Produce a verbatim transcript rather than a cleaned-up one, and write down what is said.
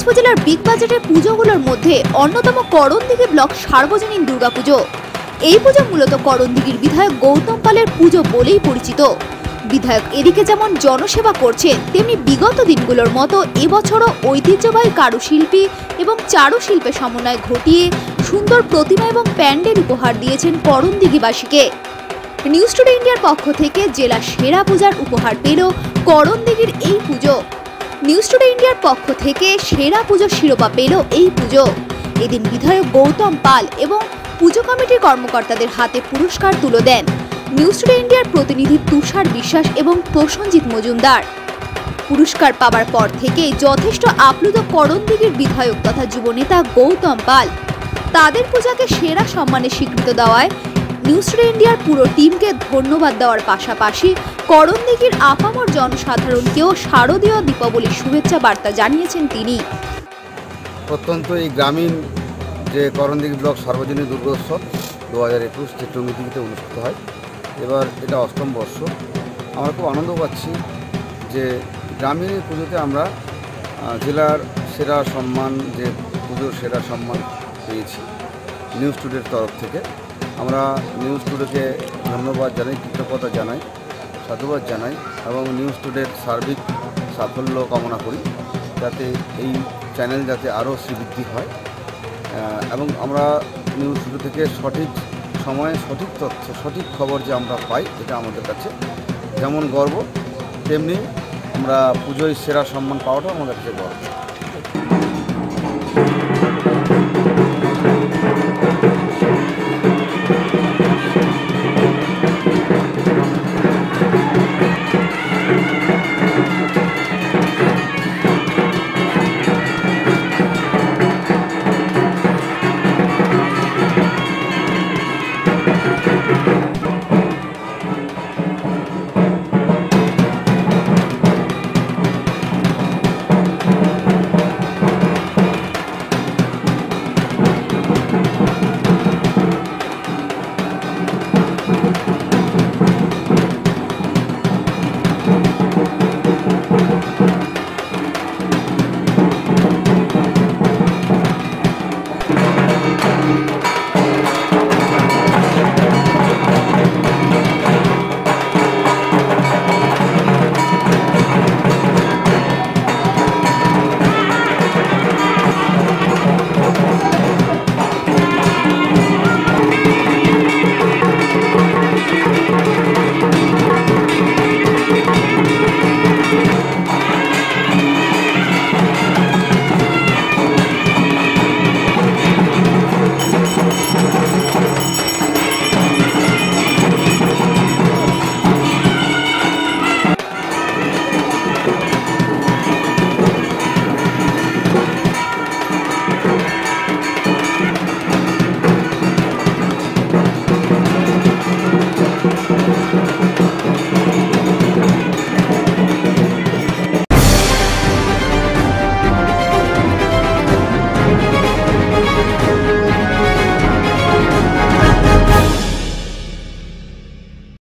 উপজেলার বিগ বাজেটের পুজোগুলোর মধ্যে অন্যতম করণদিঘি ব্লক সার্বজনীন দুর্গাপুজো। এই পুজো মূলত করণদিঘির বিধায়ক গৌতম পালের পুজো বলেই পরিচিত। বিধায়ক এদিকে যেমন জনসেবা করছেন, তেমনি বিগত দিনগুলোর মতো এবছরও ঐতিহ্যবাহী কারুশিল্পী এবং চারুশিল্পের সমন্বয় ঘটিয়ে সুন্দর প্রতিমা এবং প্যান্ডেল উপহার দিয়েছেন করণদিঘিবাসীকে। নিউজ টুডে ইন্ডিয়ার পক্ষ থেকে জেলা সেরা পূজার উপহার পেল করণদিঘির এই পুজো। নিউজ টুডে ইন্ডিয়ার পক্ষ থেকে সেরা পুজোর শিরোপা পেল এই পুজো। এদিন বিধায়ক গৌতম পাল এবং পুজো কমিটির কর্মকর্তাদের হাতে পুরস্কার তুলে দেন নিউজ টুডে ইন্ডিয়ার প্রতিনিধি তুষার বিশ্বাস এবং প্রসঞ্জিৎ মজুমদার। পুরস্কার পাবার পর থেকেই যথেষ্ট আপ্লুত করণদিঘির বিধায়ক তথা যুবনেতা গৌতম পাল। তাদের পূজাকে সেরা সম্মানে স্বীকৃত দেওয়ায় নিউজ টুডে ইন্ডিয়ার পুরো টিমকে ধন্যবাদ দেওয়ার পাশাপাশি করণদিঘির আপামর জনসাধারণকেও শারদীয় দীপাবলির শুভেচ্ছা বার্তা জানিয়েছেন তিনি। প্রত্যন্ত এই গ্রামীণ যে করণদিঘি ব্লক সার্বজনীন দুর্গোৎসব দু হাজার একুশ চিত্রনীতিতে অনুষ্ঠিত হয়, এবার এটা অষ্টম বর্ষ। আমরা খুব আনন্দ পাচ্ছি যে গ্রামীণ পুজোতে আমরা জেলার সেরা সম্মান, যে পুজোর সেরা সম্মান পেয়েছি নিউজ টুডের তরফ থেকে। আমরা নিউজ টুডেকে ধন্যবাদ জানাই, কৃতজ্ঞতা জানাই, সাধুবাদ জানাই এবং নিউজ টুডের সার্বিক সাফল্য কামনা করি, যাতে এই চ্যানেল যাতে আরও শ্রীবৃদ্ধি হয় এবং আমরা নিউজ টুডে থেকে সঠিক সময়ে সঠিক তথ্য, সঠিক খবর যে আমরা পাই, এটা আমাদের কাছে যেমন গর্ব, তেমনি আমরা পুজোয় সেরা সম্মান পাওয়াটাও আমাদের কাছে গর্ব।